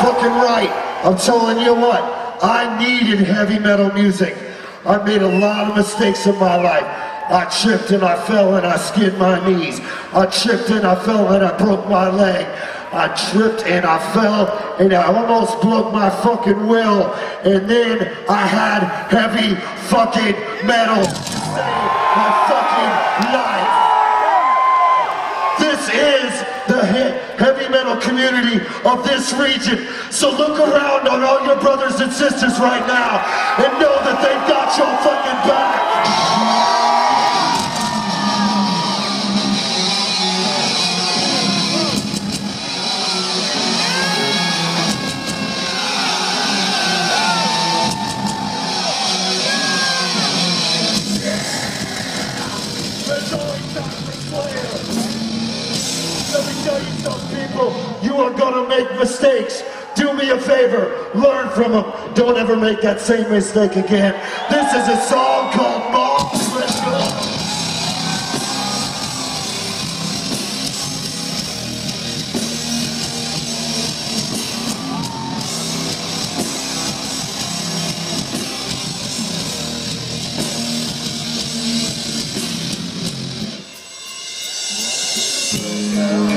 fucking right. I'm telling you what, I needed heavy metal music. I made a lot of mistakes in my life. I tripped and I fell and I skinned my knees. I tripped and I fell and I broke my leg. I tripped and I fell and I almost broke my fucking will. And then I had heavy fucking metal to save my fucking life. This is the heavy metal community of this region. So look around on all your brothers and sisters right now and know that they've got your fucking back. Let me tell you something, people, you are gonna make mistakes. Do me a favor, learn from them. Don't ever make that same mistake again. This is a song called Mom Special. Yeah.